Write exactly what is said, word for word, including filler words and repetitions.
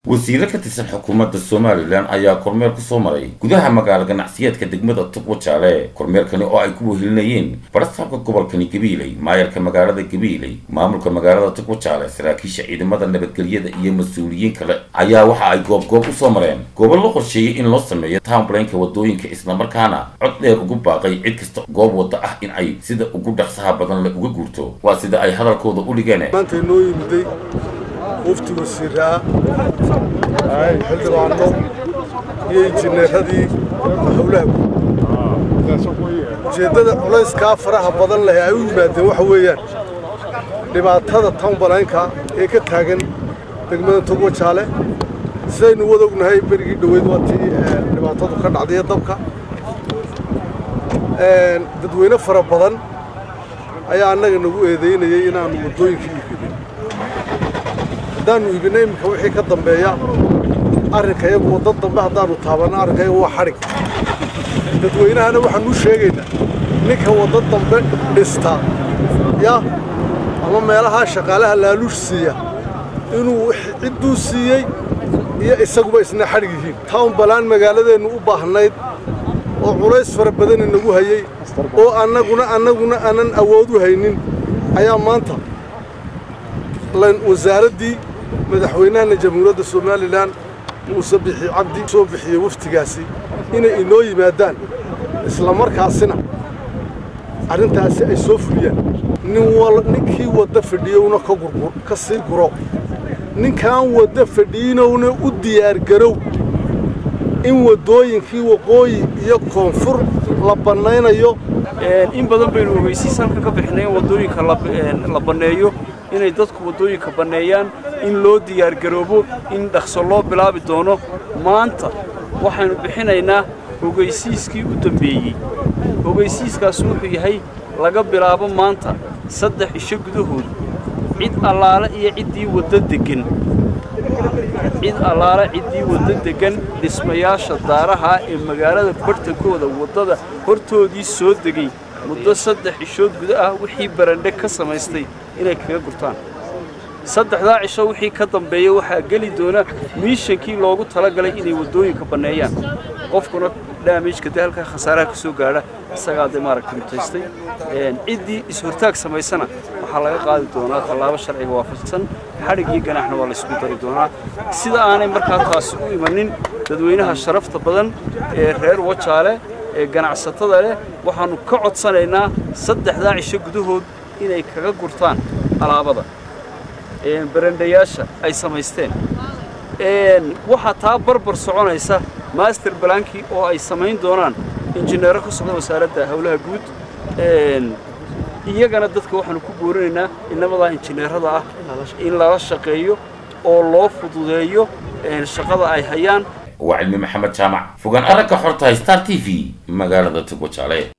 wasiirka ka tirsan xukuumadda Soomaaliland ayaa kormeer ku soo maray gudaha magaalada ganacsiyeedka degmada Togwajaale. kormeerkani oo ay ku wehelinayeen barasabka gobolkani Gabiley, maayarka magaalada Gabiley, maamulka magaalada Togwajaale, saraakiisha ciidamada nabadgelyada iyo mas'uuliyiin kale ayaa waxa ay goob goob u soo mareen gobol loo qorsheeyay in loo sameeyo town plan-ka wadooyinka isla markaana cod dheer ugu baaqay cid kasta goob wada ah in ay sida ugu dhaqsaha badan la uga guurto. waa sida ay hadalkooda u dhigeen maanta inoo yimiday wafti wasiiraa ay xildhibaano iyo injineeradii howlaha ujeedada culayska faraha badan leh ay u yimaadeen waxa weeyaan dhibaatada town plan-ka ee ka taagan degmada Togwajaale. sidaynu wada ognahay berigii dhaweyd waatii dhibaatadu ka dhacday dabka dadweyne fara badan ayaa annaga nagu eedeynayay inaanu wadooyinka iibin. haddaanu iibinay imika wixii ka dambeeya arrinka iyagu wadda dambe haddaanu taabanno arrinka iyagu waa xadhig. dadweynahana waxaanu u sheegaynaa ninka wadda dambe dhista ya ama meelaha shaqaalaha laaluush siiya inuu cidduu siiyey iyo isaguba isna xadhig yihiin. town plan magaaladeennu u baahnayd oo culays fara badan inagu hayay oo annaguna annaguna aanan awood u haynin ayaa maanta wasaaraddii madaxweynaha jamhuuriyadda Soomaaliland Muuse Bixi Cabdi soo bixiyay waftigaasi inay inoo yimaadaan isla markaasina arrintaasi ay soo fuliyaan. nin wal ninkii wada fadhiyowna ka gurgur ka sii guro ninkaan wada fadhiyowna u diyaar garow in wadooyinkii waqooyi iyo koonfur la banaynayo. in badan baynu ogeysiisan ka bixinay wadooyinka la baneeyo inay dadku wadooyinka baneeyaan in loo diyaar garoobo in dhaqso loo bilaabi doono. maanta waxaanu bixinaynaa ogeysiiskii u dambeeyay. ogeysiiskaas wuxuu yahay laga bilaabo maanta saddex isha gudahood cid allaale iyo ciddii wada degan cid allaale ciddii wada degan dhismayaasha daaraha ee magaalada bartankooda wadada hortoodii soo degay muddo saddex ishood gudaha wixii barandhe ka samaystay inay kaga gurtaan. saddexdaa cisho wixii ka dambeeyay waxaa geli doona miishankii loogu talagalay inay wadooyinka baneeyaan. qofkuna damage-ka dalka khasaaraha ka soo gaara isaga ay maaragtay mutaystay ciddii is hortaag samaysana waxa laga qaadi doonaa tallaabo sharciga waafaqsan xadhig iyo ganaaxna waa la isku dari doonaa. sida aanay markaa taasi u imanin dadweynaha sharafta badan ee reer Wajaale ee ganacsatada leh waxaanu ka codsanaynaa saddexdaa cisho gudahood inay kaga gurtaan alaabada ee barandayaasha ay samaysteen. waxa taa barbar soconaysa master plan-kii oo ay samayn doonaan injineero ka socda wasaaradda howlaha guud. iyagana dadka waxaanu ku boorinaynaa inamada injineerada ah in lala shaqeeyo oo loo fududeeyo shaqada ay hayaan. waa Cilmi Maxamed Jaamac fogaan aragga xorta Star T V magaalada Togwajaale.